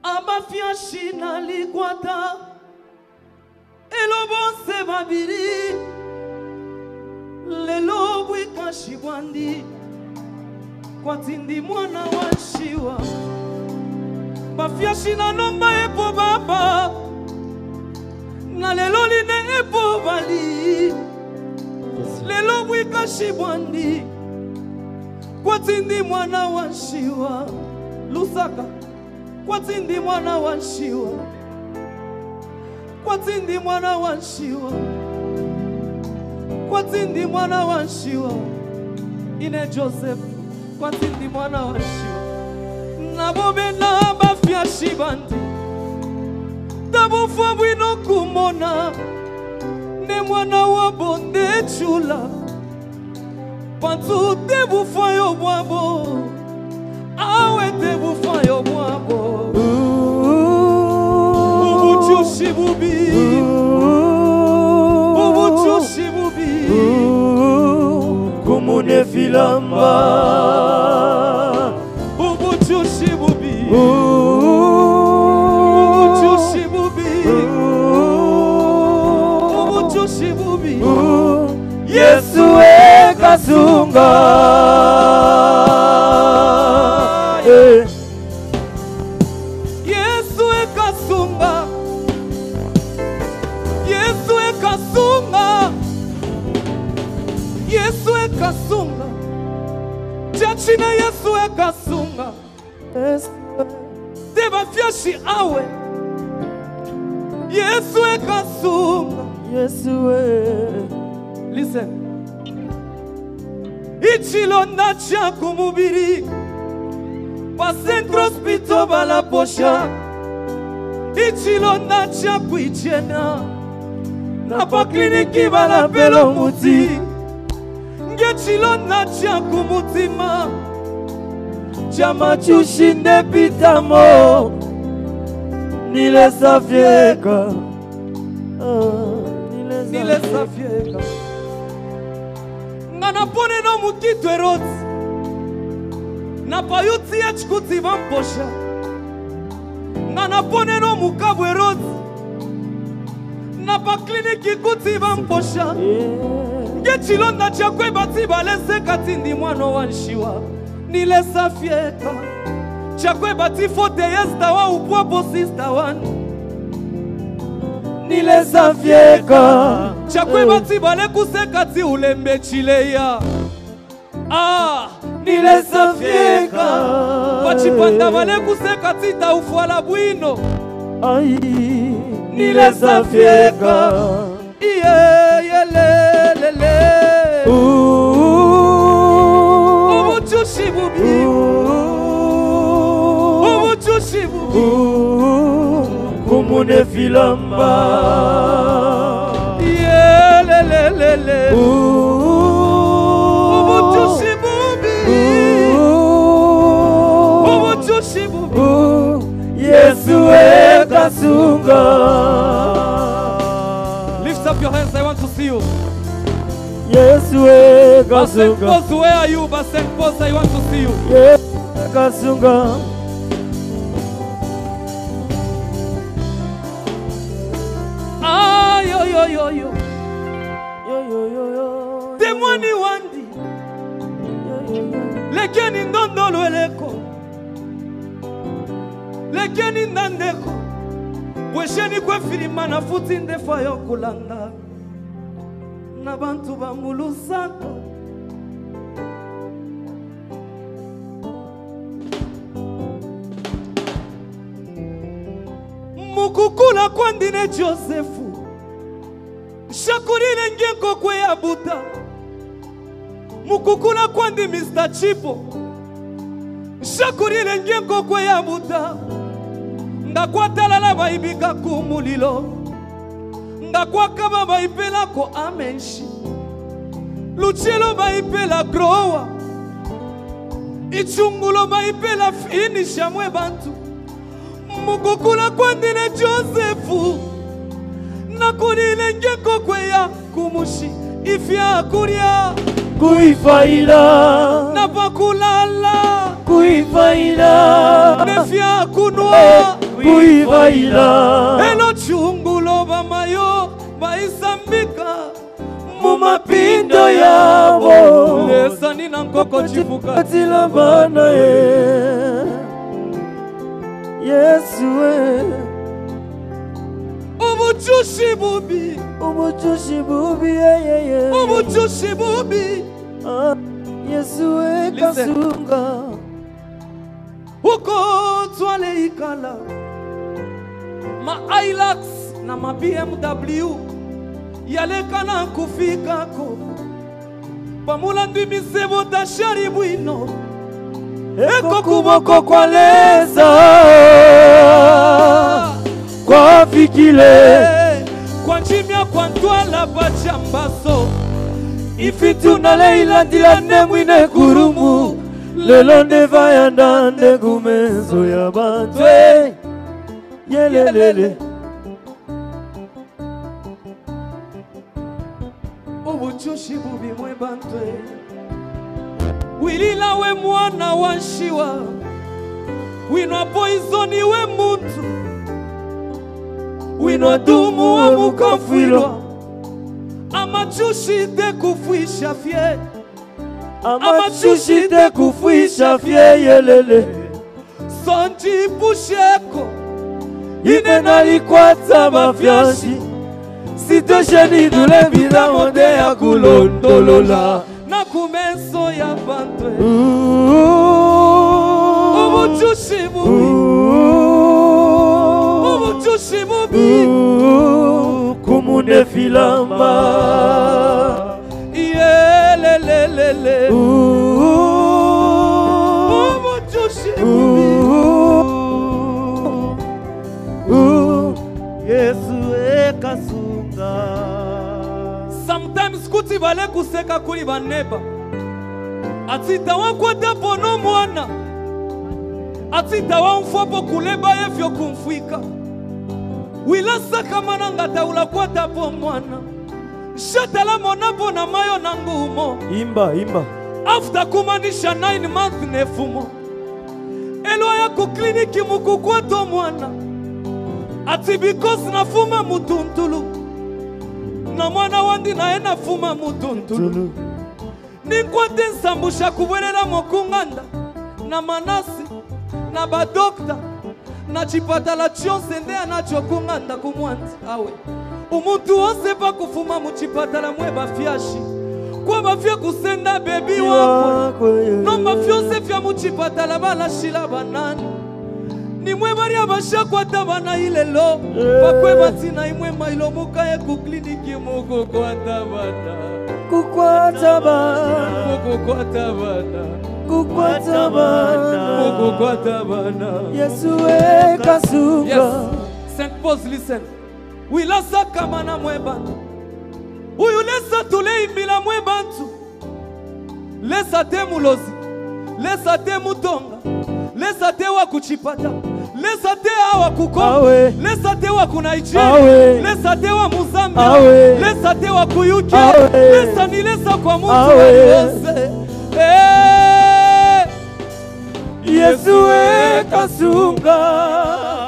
Abafiashi na likwata elobonse babiri lelo bwikashi bwandi kwatindi mwana wa shiwa bafiashi na nomba epo baba na lelo line epo bali lelo bwikashi bwandi kwatindi mwana wa shiwa Lusaka kwatindi mwana wa shiwa kwatindi mwana wa shiwa kwatindi mwana wa shiwa ine Joseph kwatindi mwana wa shiwa nabobe na bafiashi bandi tabufa bwino kumona ne mwana wa bonde chula pantu tebufa yo bwabo awe tebufa yo bwabo ubuchu shibubi kumune filamba ubuchu shibubi Yesu ekasunga Yesu ekasunga Yesu ekasunga Yesu ekasunga Chachina Yesu ekasunga Deba fiashi awe Yesu ekasunga Yesu Listen Ichilonda cha kumubiri pa centro hospital bala posha Ichilonda cha kuichena na pa kliniki bala pelo muti Ngechilonda cha kumutima Chama chushinde pitamo Nile safieka Nile safieka Ngana pone no mutito eroti Na payuti ya chikuti vamposha Ngana pone no mukabu eroti Na pa kliniki kuti vamposha Ngechilonda chakwe bati balese katindi mwano wanshiwa Nile safieka Chakwe bati fote yesta wa upwapo sista wani Nile safieka Chakwe bati bale kusekati ulembe chileya Nile safieka Pachipanda bale kusekati taufuala buino Nile safieka Iye lelele Ubuchu shibubi Ubuchu shibubi Kumune filamba Yelelelele Ubuchu shibubi Ubuchu shibubi Yesu ekasunga Lift up your hands, I want to see you Yesu ekasunga Basenpos, where are you? Basenpos, I want to see you Yesu ekasunga Yo Demoni wandi Lekeni ndondolo eleko Lekeni ndandeko Wesheni kwe filima na futi ndefa yo kulanda Na bantu ba mulusako Mukukula kwandine Josefu Shakurile ngeko kwe ya buta Mukukula kwandi Mr. Chipo Shakurile ngeko kwe ya buta Ndakwatala la baibika kumulilo Ndakwakaba baipela ko amenshi Luchelo baipela growa Ichungulo baipela finisha mwe bantu Mukukula kwandi ne Josefu Nakurile ngeko kwe ya kumushi Ifya kuria kuifaila Napakulala kuifaila Nefya kunwa kuivaila elo chungulo bamayo baisambika mumapindo yabo lesani na nkoko chifuka atila bana ye Yesu we umuchushi bubi umuchushi bubi Yesu we kasunga uko twale ikala ma Hilux na ma BMW yalekana kufikako pamulandi misebo tashari bwino eko kuboko kwa leza kwa fikile kwa njimia kwa ntwala bachambaso ifitu na leila ndila nemwine kurumu lelo ndeva ya ndande kumezo ya bantwe yelelele ubuchushi bubi mwe bantwe wilila we mwana wa nshiwa winwa poizoni we muntu winwa dumu wa mukafwilwa amachushi te kufuisha fye amachushi te kufuisha fye yelele sonji pusheko ine nalikwata mafyashi sitosheni dule vida monde ya kulondolola na kumeso ya bantwe ubuchushi bubi ubuchushi bubi kumune filamba yelelelele ubuchushi bubi Yesu ekasunga sometimes kuti bale kuseka kuli baneba atita wakwata pono mwana atita wamfopo kuleba yefyo kumfwika wilasa kama nangata ulakwata po mwana shatala monapo na mayo nangumo imba after kumanisha 9 months nefumo elo ya kukliniki mukukwato mwana ati because nafuma mutuntulu na mwana wandi naena fuma mutuntulu ninkwate nsambusha kubwelela mokunganda na manasi na badokta na chipatala chionse nde anachokunganda kumwanzi awe umuntu wose pa kufuma muchipatala mwe bafyashi kwa bafya kusenda bebi wako no mafyose fya muchipatala balashila banani nimwe bari abashakwata bana ilelo bakwe batina imwe mailo mukaye ku kliniki muko kwata bana kukwata bana muko kwata bana kukwata bana muko kwata bana Yesu ekasunga. Yes. Saint Paul, listen. We lasa kamana mwe bantu uyu lesa tule imbila mwe bantu lesa te mulozi lesa te mutonga lesa te wa kuchipata lesa te awa kukongo lesa te wa kunaijeria lesa te wa Mozambique lesa te wa kuyuke lesa ni lesa kwa mtu wese Yesu ekasunga